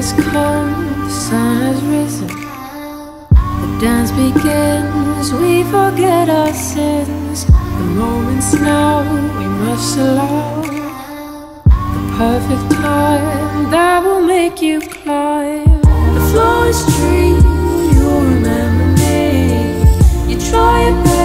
has come, the sun has risen. The dance begins, we forget our sins. The moment's now, we must allow the perfect time that will make you climb. The floor is true, you'll remember me. You try your best